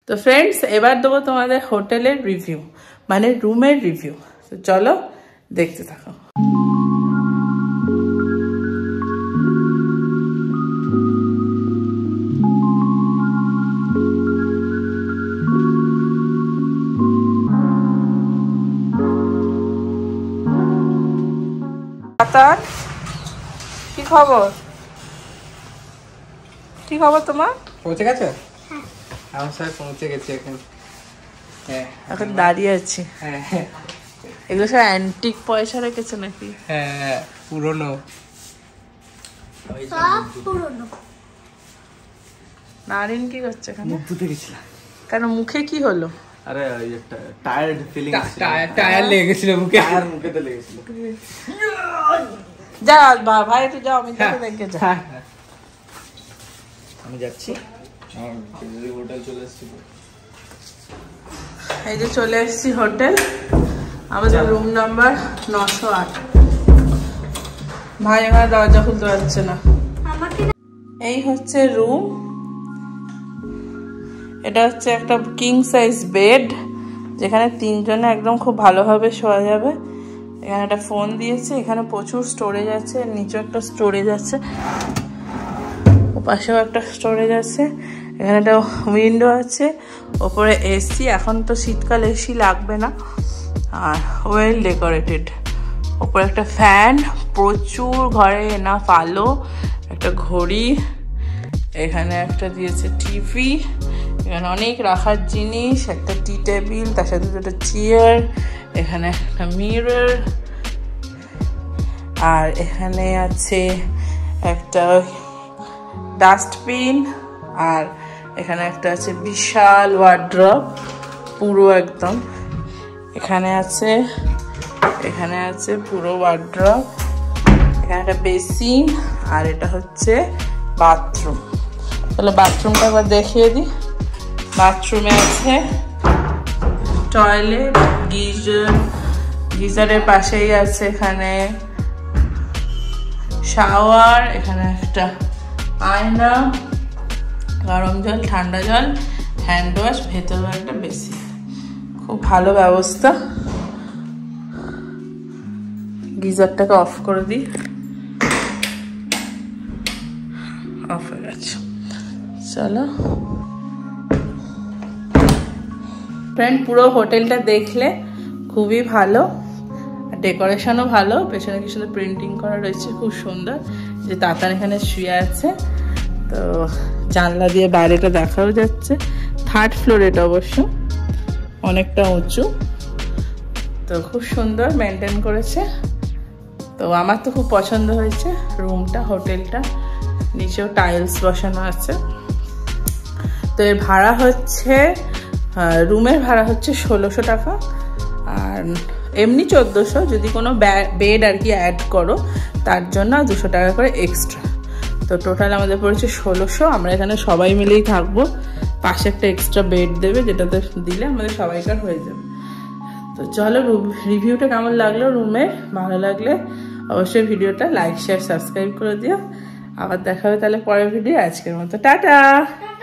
তো ফ্রেন্ডস এবার দেবো তোমাদের হোটেলের রিভিউ, মানে রুমের রিভিউ। তো চলো দেখতে থাকো। কি খবর, কি খবর তোমার? পৌঁছে গেছে? আমার সবাই পৌঁছে গেছে এখন। হ্যাঁ এখন দাঁড়িয়ে আছি। হ্যাঁ এগুলো সব অ্যান্টিক পয়সা রেখেছে নাকি? হ্যাঁ পুরনো, সব পুরনো। নারিন কি করছে এখানে? মুখ ধুতে গেছিলাম। কেন, মুখে কি হলো? আরে ওই একটা টায়ার্ড ফিলিং, টায়ার লেগে গেছিল মুখে, টায়ার মুখেতে লেগেছিল। যা ভাই তুই যাও, আমি তোকে দেখে যা। আমি যাচ্ছি, হোটেল চলে এসেছি। এই যে চলে এসেছি হোটেল, আমাদের রুম নাম্বার 908। ভাই এখানে দরজা খুলতে পারছে না। এই হচ্ছে রুম, এটা হচ্ছে একটা কিং সাইজ বেড, যেখানে তিনজনে একদম খুব ভালোভাবে শোয়া যাবে। এখানে একটা ফোন দিয়েছে, এখানে প্রচুর স্টোরেজ আছে, নিচে একটা স্টোরেজ আছে, পাশেও একটা স্টোরেজ আছে। এখানে একটা উইন্ডো আছে, ওপরে এসি, এখন তো শীতকাল এসি লাগবে না, আর ওয়েল ডেকোরেটেড। ওপরে একটা ফ্যান, প্রচুর ঘরে এনাফ আলো, একটা ঘড়ি, এখানে একটা দিয়েছে টিভি, এখানে অনেক রাখার জিনিস, একটা টি টেবিল, তার সাথে দুটো চেয়ার, এখানে একটা মিরর, আর এখানে আছে একটা ডাস্টবিন, আর এখানে একটা আছে বিশাল ওয়ার্ড্রপ পুরো একদম। এখানে আছে পুরো ওয়ার্ড্রপ, এখানে একটা বেসিন, আর এটা হচ্ছে বাথরুম। তাহলে বাথরুমটা একবার দেখিয়ে দিই। বাথরুমে আছে টয়লেট, গিজারের পাশেই আছে এখানে শাওয়ার, এখানে একটা আয়না, গরম জল, ঠান্ডা জল, হ্যান্ড ওয়াশ, ভেতরে একটা বেসিন। খুব ভালো ব্যবস্থা। গিজারটাকে অফ করে দিই, অফ হয়ে গেছে। চলো ফ্রেন্ড, পুরো হোটেলটা দেখলে খুবই ভালো, ডেকোরেশনও ভালো, পেছনে কি সুন্দর প্রিন্টিং করা রয়েছে, খুব সুন্দর। যে তাতান এখানে শুয়ে আছে, তো জানলা দিয়ে বাইরেটা দেখাও যাচ্ছে। 3rd ফ্লোর এটা, অবশ্য অনেকটা উঁচু, তো খুব সুন্দর মেনটেন করেছে। তো আমার তো খুব পছন্দ হয়েছে রুমটা, হোটেলটা। নিচেও টাইলস বসানো আছে। তো এর ভাড়া হচ্ছে, রুমের ভাড়া হচ্ছে 1600 টাকা, আর এমনি 1400, যদি কোনো বেড আর কি অ্যাড করো তার জন্য 200 টাকা করে এক্সট্রা। তো টোটাল আমাদের পড়েছে 1600। আমরা এখানে সবাই মিলেই থাকবো, পাশে একটা এক্সট্রা বেড দেবে, যেটাতে দিলে আমাদের সবাইকার হয়ে যাবে। তো চলো রিভিউটা কেমন লাগলো রুমের, ভালো লাগলে অবশ্যই ভিডিওটা লাইক, শেয়ার, সাবস্ক্রাইব করে দিও। আবার দেখা হবে তাহলে পরের ভিডিও। আজকের মতো টাটা।